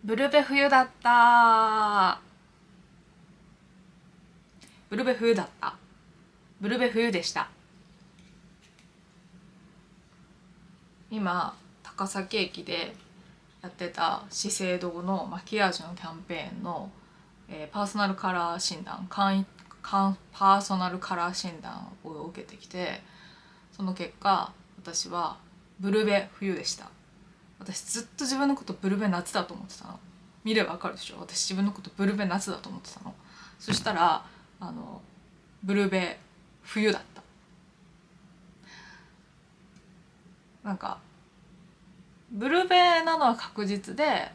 ブルベ冬だった。ブルベ冬だった。ブルベ冬でした。今高崎駅でやってた資生堂のマキアージュのキャンペーンの、パーソナルカラー診断パーソナルカラー診断を受けてきて、その結果私はブルベ冬でした。私ずっと自分のことブルベ夏だと思ってたの。見ればわかるでしょ。私自分のことブルベ夏だと思ってたの。そしたらブルベ冬だった。なんかブルベなのは確実で、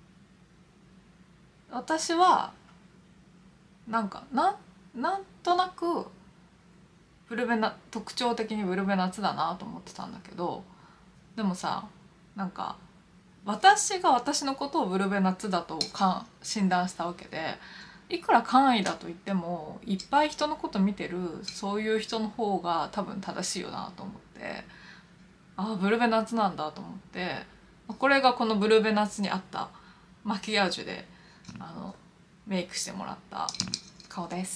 私はなんとなく特徴的にブルベ夏だなと思ってたんだけど、でもさ、なんか私が私のことをブルベ夏だと診断したわけで、いくら簡易だと言ってもいっぱい人のこと見てるそういう人の方が多分正しいよなと思って、ああブルベ夏なんだと思って、これがこのブルベ夏に合ったマキアージュでメイクしてもらった顔です。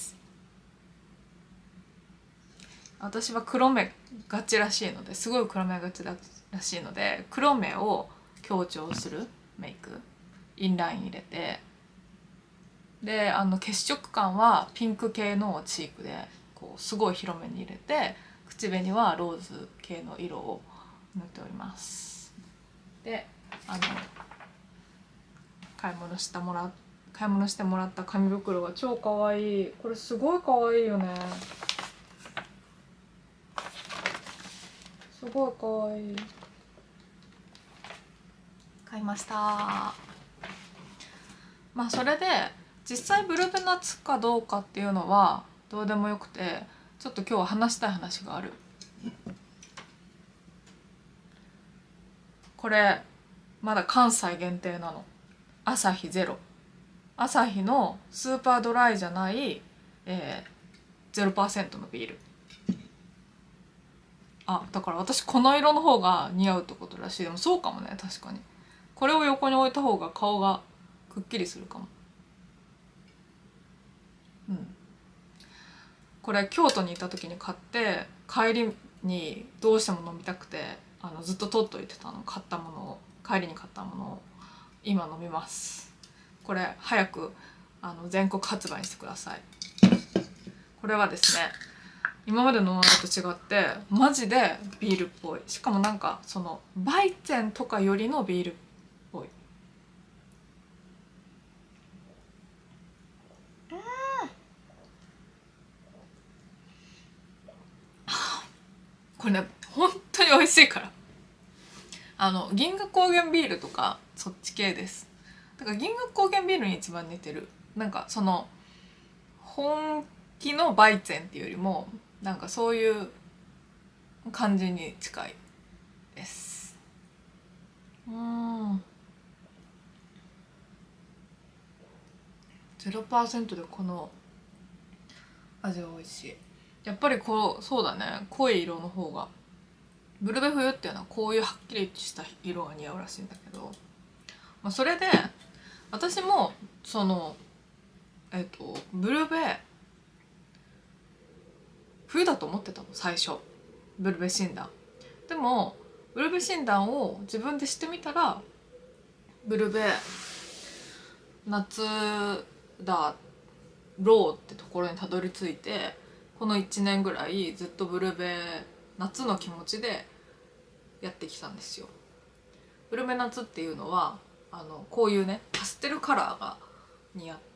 私は黒目がちらしいので、すごい黒目がちらしいので、黒目を強調するメイク、インライン入れて、で血色感はピンク系のチークでこうすごい広めに入れて、口紅はローズ系の色を塗っております。で買い物してもらった紙袋が超かわいい。これすごいかわいいよね。すごいかわいい。買いました。まあそれで実際ブルベ夏かどうかっていうのはどうでもよくて、ちょっと今日は話したい話がある。これまだ関西限定なの。アサヒゼロ、アサヒのスーパードライじゃない、0% のビール。だから私この色の方が似合うってことらしい。でもそうかもね、確かにこれを横に置いた方が顔がくっきりするかも。これ京都にいた時に買って、帰りにどうしても飲みたくてずっと取っといてたの。帰りに買ったものを今飲みます。これ早く全国発売してください。これはですね、今までのものと違ってマジでビールっぽい。しかもなんかそのバイゼンとかよりのビールっぽい。これね本当に美味しいから。銀河高原ビールとかそっち系です。だから銀河高原ビールに一番似てる。なんかその本気のバイゼンっていうよりもなんかそういう感じに近いです。0% でこの味は美味しい。やっぱりそうだね、濃い色の方が、ブルベ冬っていうのはこういうはっきりした色が似合うらしいんだけど、それで私もそのブルベ冬だと思ってたの最初。ブルベ診断でもブルベ診断を自分でしてみたら、ブルベ夏だろうってところにたどり着いて、この1年ぐらいずっとブルベ夏の気持ちでやってきたんですよ。ブルベ夏っていうのはこういうねパステルカラーが似合って、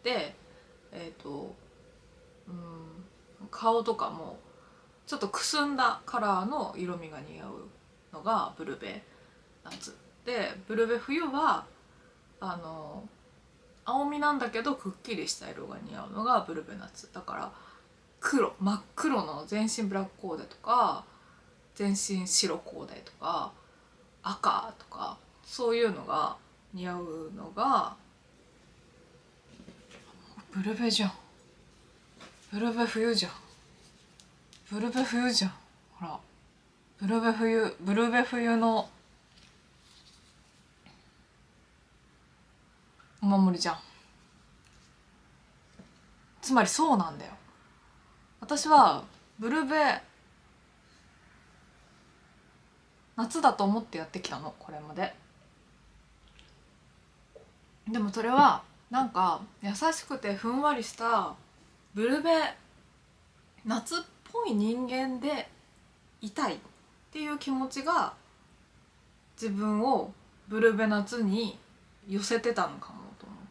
顔とかもちょっとくすんだカラーの色味が似合うのがブルベ夏で、ブルベ冬は青みなんだけどくっきりした色が似合うのがブルベ夏だから、真っ黒の全身ブラックコーデとか全身白コーデとか赤とかそういうのが似合うのがブルベじゃん。ブルベ冬じゃん。ブルベ冬じゃん。ほらブルベ冬のお守りじゃん。つまりそうなんだよ。私はブルベ夏だと思ってやってきたの、これまで。でもそれはなんか優しくてふんわりしたブルベ夏っぽい人間でいたいっていう気持ちが自分をブルベ夏に寄せてたのかもと思って、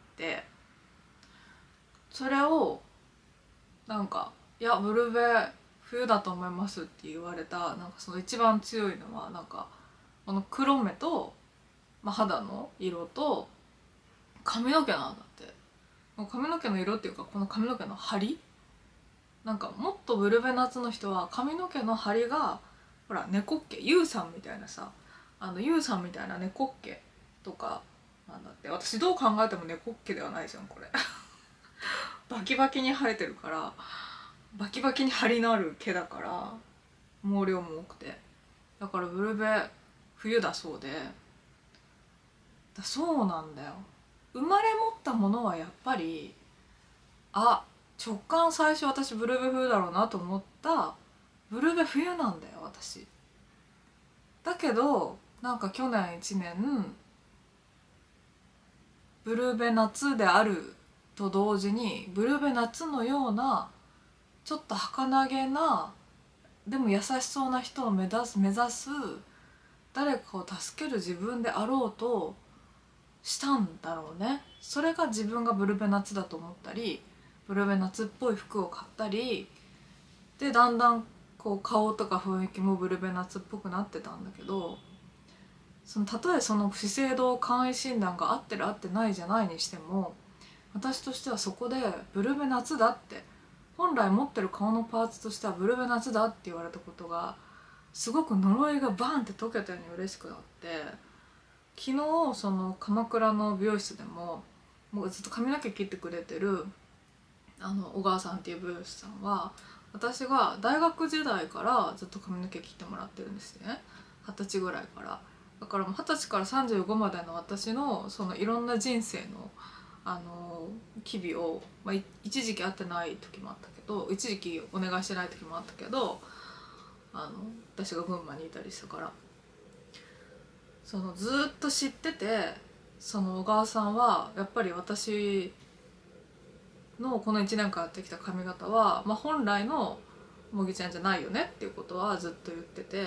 それをなんか「いやブルベ冬だと思います」って言われた、なんかその一番強いのはなんかこの黒目と、肌の色と髪の毛なんだって。髪の毛の色っていうかこの髪の毛の張り、なんかもっとブルベ夏の人は髪の毛の張りがほら猫っ毛、ユウさんみたいなさ、ユウさんみたいな猫っ毛とかなんだって。私どう考えても猫っ毛ではないじゃんこれバキバキに生えてるから、バキバキに張りのある毛だから毛量も多くて、だからブルベ冬だそうで、そうなんだよ。生まれ持ったものはやっぱり直感最初私ブルベ冬だろうなと思ったブルベ冬なんだよ私。だけどなんか去年1年ブルベ夏であると同時にブルベ夏のようなちょっと儚げなでも優しそうな人を目指す誰かを助ける自分であろうとしたんだろうね。それが自分がブルベ夏だと思ったり、ブルベ夏っぽい服を買ったりで、だんだんこう顔とか雰囲気もブルベ夏っぽくなってたんだけど、たとえその資生堂簡易診断が合ってる合ってないじゃないにしても、私としてはそこでブルベ夏だって、本来持ってる顔のパーツとしてはブルベ夏だって言われたことがすごく呪いがバンって解けたように嬉しくなって、昨日その鎌倉の美容室でもうずっと髪の毛切ってくれてる小川さんっていう美容師さんは、私が大学時代からずっと髪の毛切ってもらってるんですね、20歳ぐらいから。だからもう20歳から35までの私のそのいろんな人生の機微を、一時期会ってない時もあったけど、一時期お願いしてない時もあったけど、私が群馬にいたりしたから、そのずっと知ってて、その小川さんはやっぱり私のこの1年間やってきた髪型は、本来のもぎちゃんじゃないよねっていうことはずっと言ってて、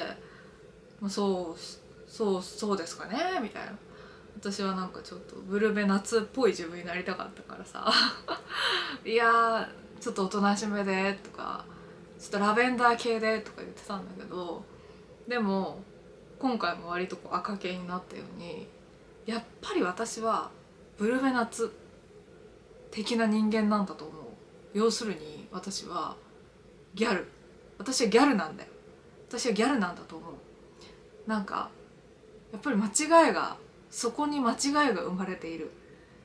そうですかねみたいな。私はなんかちょっとブルベ夏っぽい自分になりたかったからさいやーちょっとおとなしめでとか、ちょっとラベンダー系でとか言ってたんだけど、でも今回も割とこう赤系になったように、やっぱり私はブルベ夏的な人間なんだと思う。要するに私はギャル、私はギャルなんだよ。私はギャルなんだと思う。なんかやっぱりそこに間違いが生まれている。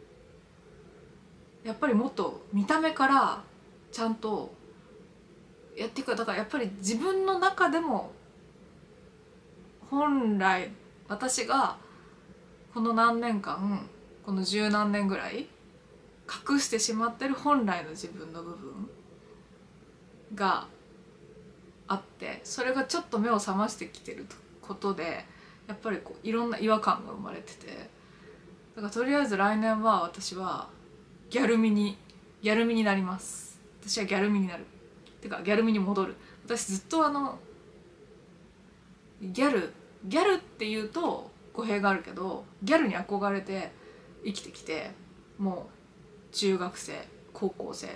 やっぱりもっと見た目からちゃんとやっていく。だからやっぱり自分の中でも本来私がこの何年間、この十何年ぐらい隠してしまってる本来の自分の部分があって、それがちょっと目を覚ましてきてることで、やっぱりこういろんな違和感が生まれてて、だからとりあえず来年は私はギャルミになります。私はギャルミになる。てかギャルミに戻る。私ずっとギャルっていうと語弊があるけど、ギャルに憧れて生きてきて、もう中学生高校生、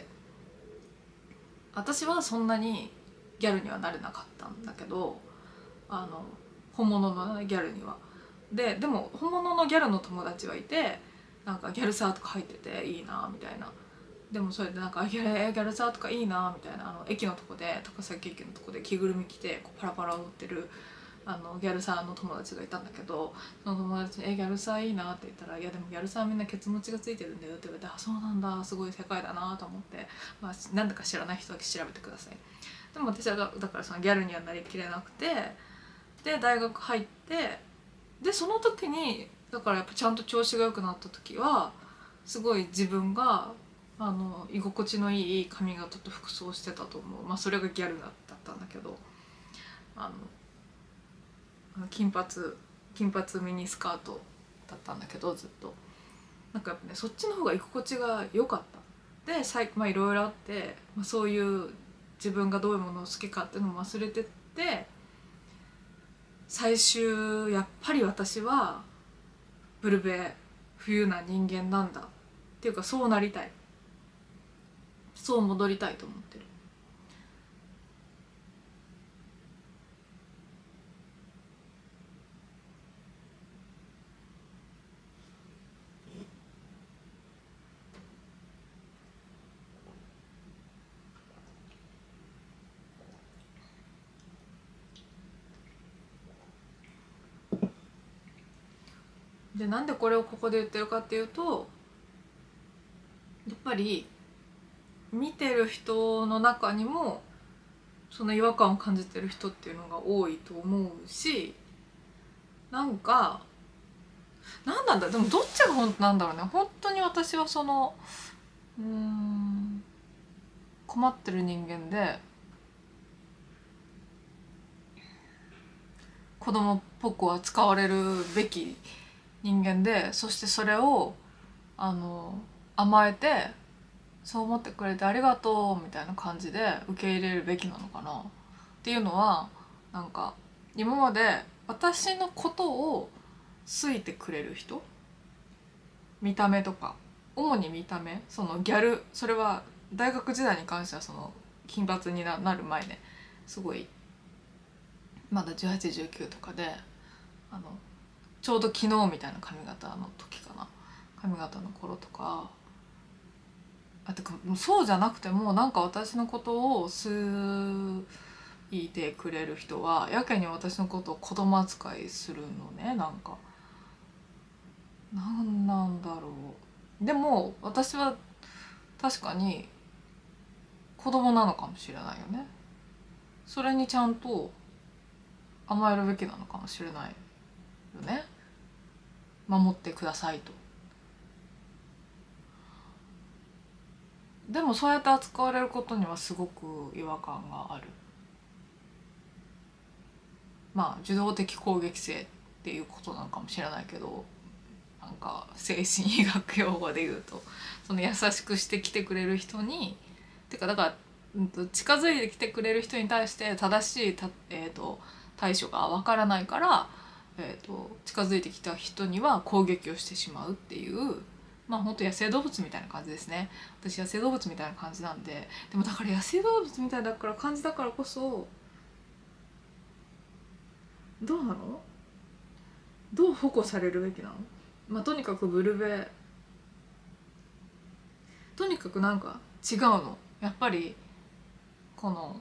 私はそんなにギャルにはなれなかったんだけど、本物の、ギャルには。でも本物のギャルの友達はいて、なんかギャルサーとか入ってていいなみたいな。でもそれでなんかギャルサーとかいいなみたいな、駅のとこで、高崎駅のとこで着ぐるみ着てこうパラパラ踊ってるギャルサーの友達がいたんだけど、その友達に「ギャルサーいいな」って言ったら「いやでもギャルサーみんなケツ持ちがついてるんだよ」って言われて、あそうなんだ、すごい世界だなと思って、なんだか知らない人だけ調べてください。でも私はだからそのギャルにはなりきれなくて、で大学入って、でその時にだからやっぱちゃんと調子が良くなった時はすごい自分が居心地のいい髪型と服装してたと思う。まあそれがギャルだったんだけど、金髪ミニスカートだったんだけど、ずっとなんかやっぱね、そっちの方が居心地が良かった。でまあいろいろあって、まあ、そういう自分がどういうものを好きかっていうのも忘れてって、最終やっぱり私はブルベ冬な人間なんだっていうか、そうなりたい、そう戻りたいと思ってる。でなんでこれをここで言ってるかっていうと、やっぱり見てる人の中にもその違和感を感じてる人っていうのが多いと思うし、なんかなんなんだ、でもどっちが本当なんだろうね。本当に私はその困ってる人間で、子供っぽく扱われるべき人間で、そしてそれを甘えて、そう思ってくれてありがとうみたいな感じで受け入れるべきなのかなっていうのは、なんか今まで私のことを好いてくれる人、見た目とか、主に見た目、そのギャル、それは大学時代に関してはその金髪になる前ね、すごいまだ18、19とかで、ちょうど昨日みたいな髪型の時かな、髪型の頃とか、てかそうじゃなくても、なんか私のことを好いてくれる人はやけに私のことを子供扱いするのね。なんかなんなんだろう。でも私は確かに子供なのかもしれないよね。それにちゃんと甘えるべきなのかもしれないよね。守ってくださいと。でもそうやって扱われることにはすごく違和感がある。まあ受動的攻撃性っていうことなのかもしれないけど、なんか精神医学用語で言うと、その優しくしてきてくれる人に、てかだから、近づいてきてくれる人に対して正しい対処がわからないから、近づいてきた人には攻撃をしてしまうっていう、まあ本当野生動物みたいな感じですね。私野生動物みたいな感じなんで。でもだから野生動物みたいだから感じだからこそ、どうなの、どう保護されるべきなの。まあとにかくブルベ、とにかくなんか違うの、やっぱりこの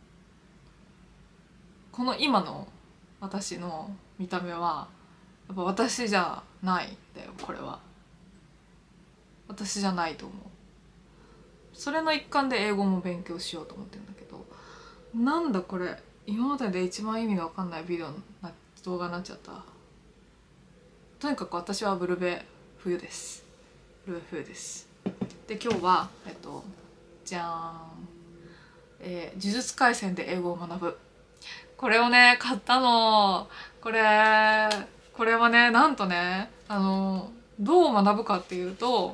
今の私の見た目はやっぱ私じゃないんだよ。これは私じゃないと思う。それの一環で英語も勉強しようと思ってるんだけど、なんだこれ、今までで一番意味のわかんない動画になっちゃった。とにかく私はブルベ冬です。ブルベ冬です。で今日はじゃーん、呪術廻戦で英語を学ぶ、これをね買ったの。これはね、なんとね、どう学ぶかっていうと、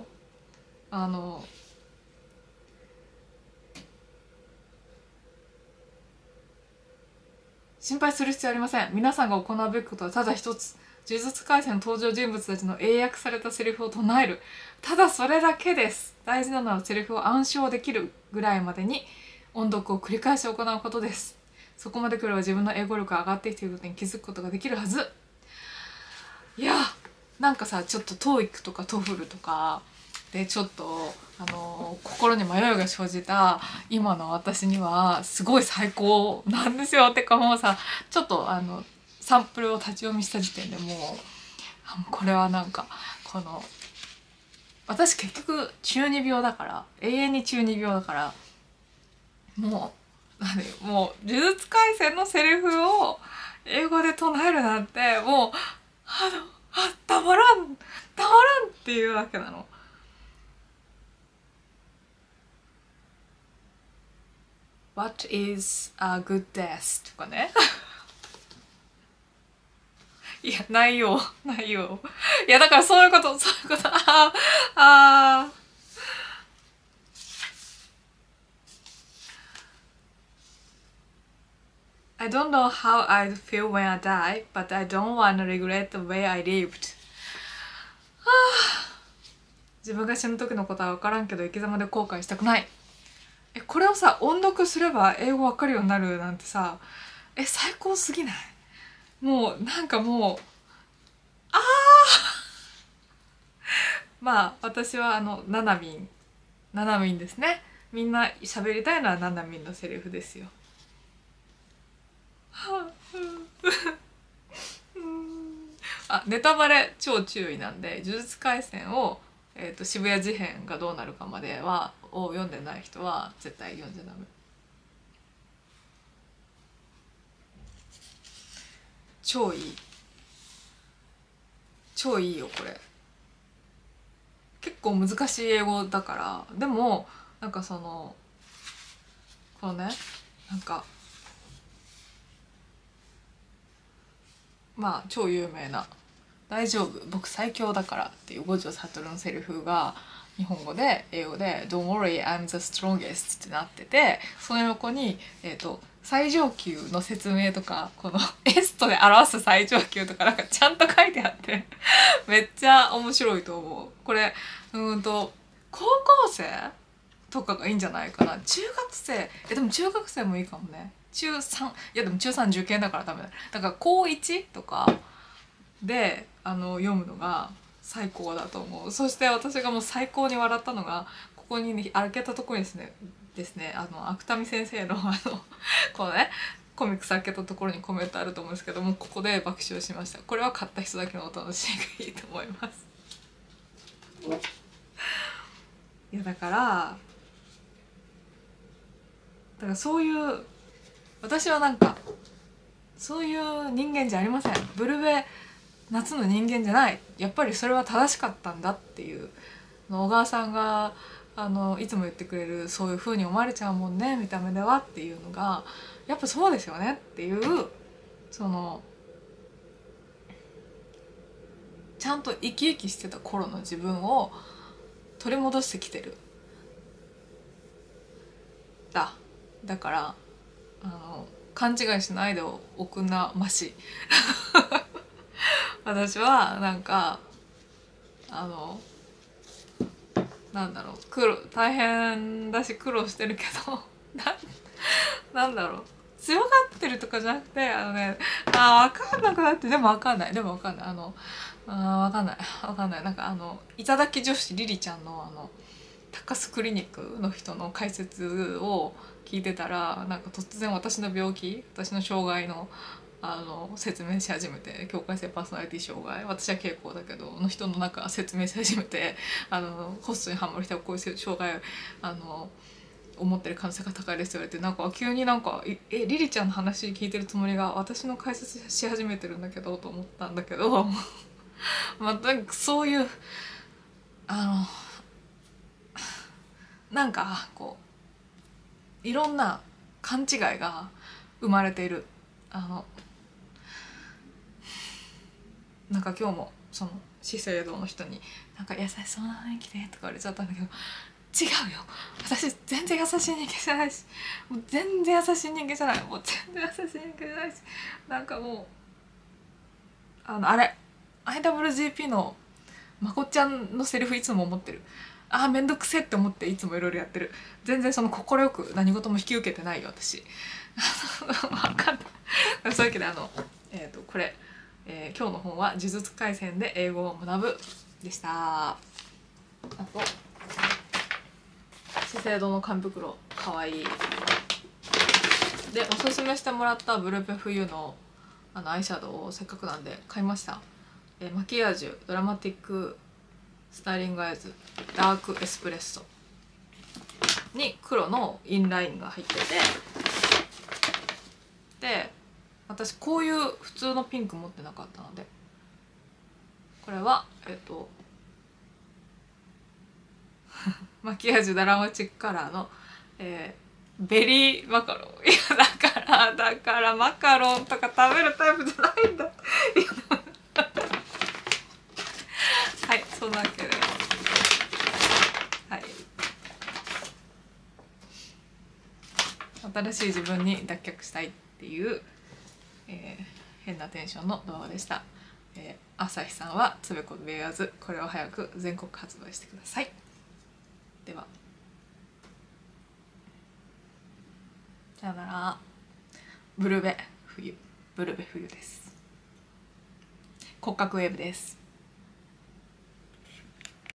心配する必要ありません。皆さんが行うべきことはただ一つ。呪術廻戦の登場人物たちの英訳されたセリフを唱える。ただそれだけです。大事なのはセリフを暗唱できるぐらいまでに音読を繰り返し行うことです。そこまで来れば自分の英語力が上がってきていることに気づくことができるはず。いや、なんかさ、ちょっと TOEIC とか TOEFL とかでちょっと心に迷いが生じた今の私にはすごい最高なんですよ。てかもうさ、ちょっとサンプルを立ち読みした時点でもうこれはなんか私結局中二病だから、永遠に中二病だから、もう呪術廻戦のセリフを英語で唱えるなんてもうたまらんっていうわけなの。 What is a good death? とかね。いや、ないよ。いや、だからそういうこと。I don't know how I'd feel when I die, but I don't want to regret the way I lived. 自分が死ぬ時のことは分からんけど生き様で後悔したくない。これをさ音読すれば英語分かるようになるなんてさ、最高すぎない？もうなんかもうまあ私はナナミンですね。みんな喋りたいのはナナミンのセリフですよ。ネタバレ超注意なんで、呪術廻戦を、渋谷事変がどうなるかまでを読んでない人は絶対読んじゃダメ。超いいよこれ。結構難しい英語だから。でもなんかこのね、なんかまあ超有名な「大丈夫僕最強だから」っていう五条悟のセリフが日本語で英語で「Don't worry I'm the strongest」ってなってて、その横に最上級の説明とか、このエストで表す最上級とかなんかちゃんと書いてあってめっちゃ面白いと思う。これ高校生とかがいいんじゃないかな。中学生でも中学生もいいかもね。中3、いやでも中3受験だからダメだ。だから高1とかで読むのが最高だと思う。そして私がもう最高に笑ったのが、ここに、ね、開けたところにですね芥見先生のこのねコミックス開けたところにコメントあると思うんですけども、ここで爆笑しました。これは買った人だけのお楽しみがいいと思います。いやだからそういう私はなんかそういう人間じゃありません。ブルベ夏の人間じゃない。やっぱりそれは正しかったんだっていう小川さんがいつも言ってくれる、そういう風に思われちゃうもんね見た目ではっていうのがやっぱそうですよねっていう、ちゃんと生き生きしてた頃の自分を取り戻してきてるだから勘違いしないでおくんなまし私はなんかなんだろう、大変だし苦労してるけどなんだろう、強がってるとかじゃなくて分かんなくなって、でも分かんない分かんないなんか頂き女子リリちゃんの高須クリニックの人の解説を聞いてたら、なんか突然私の病気、私の障害の説明し始めて、境界性パーソナリティ障害、私は傾向だけどの人のなんか説明し始めて、ホストにハマる人はこういう障害思ってる可能性が高いですって言われて、なんか急になんかリリちゃんの話聞いてるつもりが私の解説し始めてるんだけどと思ったんだけどまあなんかそういうなんかこういろんな勘違いが生まれている。なんか今日もその資生堂の人に「なんか優しそうな雰囲気で」とか言われちゃったんだけど、違うよ、私全然優しい人間じゃないし、もう全然優しい人間じゃない、もう全然優しい人間じゃないし、なんかもうあれ IWGP のまこっちゃんのセリフいつも思ってる。めんどくせえって思っていつもいろいろやってる。全然快く何事も引き受けてないよ私分かんないそういうわけでこれ、今日の本は「呪術廻戦で英語を学ぶ」でした。あと資生堂の紙袋かわいい。でおすすめしてもらったブルペ冬のアイシャドウをせっかくなんで買いました。マキアージュドラマティックスタイリングアイズダークエスプレッソに黒のインラインが入ってて、で私こういう普通のピンク持ってなかったので、これはマキアージュドラマチックカラーの、 ベリーマカロン。いやだからマカロンとか食べるタイプじゃないんだ。はい、そんなわけで、はい、新しい自分に脱却したいっていう、変なテンションの動画でした。朝日さんはつべこべ言わず、これを早く全国発売してください。ではさよなら。ブルベ冬です。骨格ウェーブです。